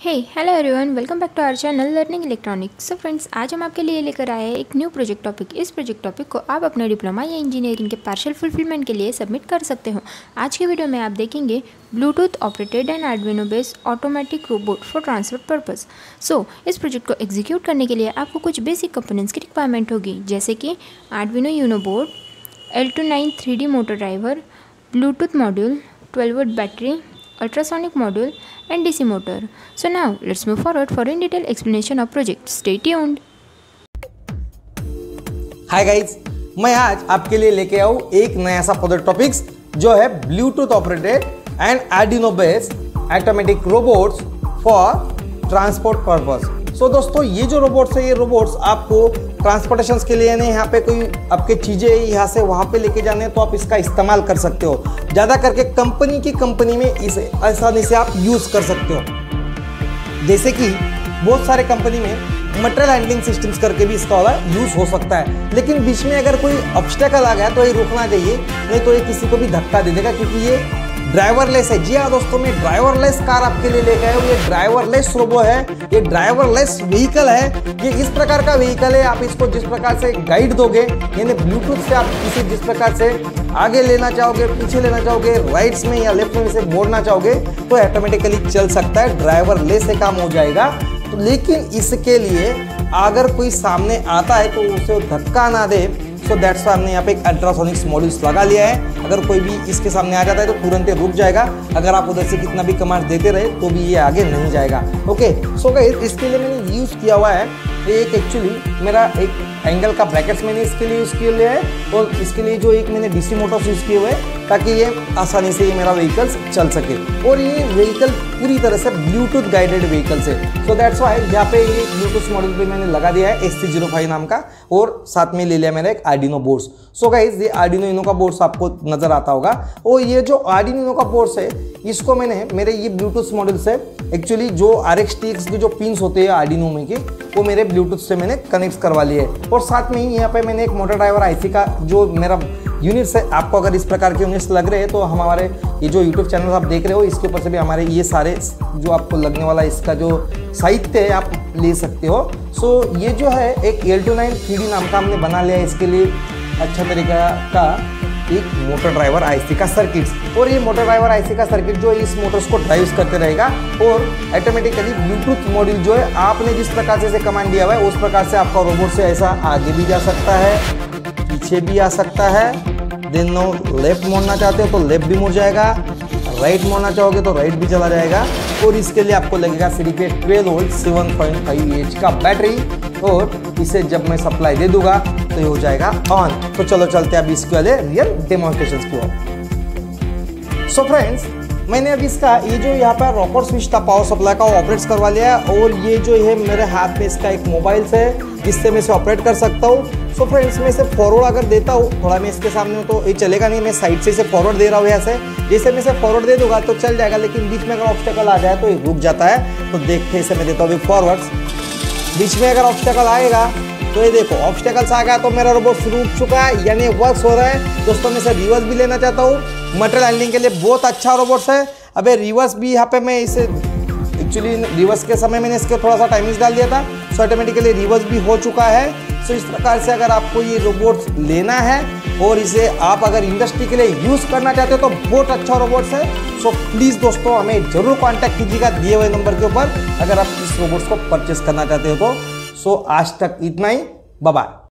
Hello everyone, welcome back to our channel learning electronics. So friends, आज हम आपके लिए लेकर आए हैं एक न्यू प्रोजेक्ट टॉपिक। इस प्रोजेक्ट टॉपिक को आप अपने डिप्लोमा या इंजीनियरिंग के पार्शियल फुलफिलमेंट के लिए सबमिट कर सकते हो। आज के वीडियो में आप देखेंगे Bluetooth operated and Arduino based automatic robot for transport purpose. So इस प्रोजेक्ट को एग्जीक्यूट करने के लिए आपको कुछ बेसिक कंपोनेंट्स की रिक्वायरमेंट होगी, जैसे कि Arduino Uno board, L29 3D motor driver, Bluetooth module, 12 volt battery, ultrasonic module and DC motor. So now let's move forward for in detail explanation of project. Stay tuned. Hi guys, मैं आज आपके लिए लेके आऊँ एक नया सा project topics जो है Bluetooth operated and Arduino based automatic robots for transport purpose. So दोस्तों, ये जो रोबोट्स है, ये रोबोट्स आपको ट्रांसपोर्टेशन के लिए नहीं, यहाँ पे कोई आपके चीज़ें यहाँ से वहाँ पे लेके जाने तो आप इसका इस्तेमाल कर सकते हो। ज़्यादा करके कंपनी में इसे आसानी से आप यूज़ कर सकते हो। जैसे कि बहुत सारे कंपनी में मटेरियल हैंडलिंग सिस्टम्स करके भी इसका यूज़ हो सकता है, लेकिन बीच में अगर कोई ऑब्स्टेकल आ गया तो ये रुकना चाहिए, नहीं तो ये किसी को भी धक्का दे देगा, क्योंकि ये ड्राइवरलेस है। जी हाँ दोस्तों, मैं ड्राइवरलेस कार आपके लिए लेकर आया हूँ। ये ड्राइवरलेस रोबो है, ये ड्राइवरलेस व्हीकल है। ये इस प्रकार का व्हीकल है, आप इसको जिस प्रकार से गाइड दोगे, यानी ब्लूटूथ से आप इसे जिस प्रकार से आगे लेना चाहोगे, पीछे लेना चाहोगे, राइट्स में या लेफ्ट में इसे मोड़ना चाहोगे तो ऑटोमेटिकली चल सकता है, ड्राइवरलेस से काम हो जाएगा। तो लेकिन इसके लिए अगर कोई सामने आता है तो उसे धक्का ना दे। सो दैट्स वाई हमने यहाँ पे एक अल्ट्रासोनिक्स मॉड्यूल्स लगा लिया है। अगर कोई भी इसके सामने आ जाता है तो तुरंत रुक जाएगा। अगर आप उधर से कितना भी कमांड देते रहे तो भी ये आगे नहीं जाएगा। ओके, सो गाइस, इसके लिए मैंने यूज़ किया हुआ है एक, एक्चुअली मेरा एक एंगल का ब्रैकेट्स मैंने इसके लिए यूज़ किया है, और इसके लिए जो एक मैंने डीसी मोटर्स यूज़ किए हुए हैं ताकि ये आसानी से ये मेरा व्हीकल्स चल सके। और ये व्हीकल पूरी तरह से ब्लूटूथ गाइडेड व्हीकल्स है। सो दैट्स वाई यहाँ पे ये ब्लूटूथ मॉडल पे मैंने लगा दिया है SC05 नाम का, और साथ में ले लिया मेरा एक आर्डिनो बोर्ड्स। सो गाइस, ये आर्डिनो यूनो का बोर्ड्स आपको नजर आता होगा, और ये जो आर्डिनो यूनो का बोर्ड्स है इसको मैंने मेरे ये ब्लूटूथ मॉडल से एक्चुअली जो RX-TX की जो पिन्स होते हैं आर्डिनो में के, वो मेरे ब्लूटूथ से मैंने कनेक्ट करवा लिए। और साथ में ही यहाँ पे मैंने एक मोटर ड्राइवर IC का जो मेरा यूनिट्स है, आपको अगर इस प्रकार के यूनिट्स लग रहे हैं तो हमारे ये जो यूट्यूब चैनल आप देख रहे हो इसके ऊपर से भी हमारे ये सारे जो आपको लगने वाला इसका जो साहित्य है आप ले सकते हो। सो ये जो है एक L29 3D नाम का हमने बना लिया है इसके लिए अच्छा तरीका का एक मोटर ड्राइवर IC का सर्किट्स। और ये मोटर ड्राइवर IC का सर्किट जो है इस मोटर्स को ड्राइव करते रहेगा, और ऑटोमेटिकली ब्लूटूथ मॉड्यूल जो है आपने जिस प्रकार से इसे कमांड दिया हुआ है उस प्रकार से आपका रोबोट से ऐसा आगे भी जा सकता है, पीछे भी आ सकता है। देन नो लेफ्ट मोड़ना चाहते हो तो लेफ्ट भी मुड़ जाएगा, राइट मोड़ना चाहोगे तो राइट भी चला जाएगा। और इसके लिए आपको लगेगा सिर्फ 12 वोल्ट 7.5 का बैटरी, और इसे जब मैं सप्लाई दे दूंगा तो ये हो जाएगा ऑन। तो चलो चलते हैं अभी इसके वाले रियल डेमोन्स्ट्रेशंस की ओर। सो फ्रेंड्स, मैंने अभी इसका ये जो यहाँ पर रॉकर स्विच था पावर सप्लाई का, वो ऑपरेट करवा लिया है। और ये जो है मेरे हाथ में इसका एक मोबाइल है जिससे मैं इसे ऑपरेट कर सकता हूँ। सो फ्रेंड्स, मैं इसे फॉरवर्ड अगर देता हूँ थोड़ा, मैं इसके सामने हूँ तो ये चलेगा नहीं, मैं साइड से इसे फॉरवर्ड दे रहा हूँ ऐसे। जैसे मैं इसे फॉरवर्ड दे दूंगा तो चल जाएगा, लेकिन बीच में अगर ऑब्स्टेकल आ जाए तो ये रुक जाता है। तो देखते इसे मैं देता हूँ फॉरवर्ड्स। बीच में अगर ऑब्स्टेकल आएगा तो ये देखो ऑब्स्टेकल्स आ गया तो मेरा रोबोट रुक चुका है, यानी वर्क्स हो रहा है। दोस्तों, मैं इसे रिवर्स भी लेना चाहता हूँ, मटेरियल हैंडलिंग के लिए बहुत अच्छा रोबोट्स है। अबे रिवर्स भी यहाँ पे मैं इसे एक्चुअली रिवर्स के समय मैंने इसके थोड़ा सा टाइमिंग डाल दिया था, सो ऑटोमेटिकली रिवर्स भी हो चुका है। सो इस प्रकार से अगर आपको ये रोबोट्स लेना है और इसे आप अगर इंडस्ट्री के लिए यूज़ करना चाहते हो तो बहुत अच्छा रोबोट्स है। सो प्लीज़ दोस्तों, हमें जरूर कांटेक्ट कीजिएगा दिए हुए नंबर के ऊपर अगर आप इस रोबोट्स को परचेस करना चाहते हो तो। सो आज तक इतना ही, बाय बाय।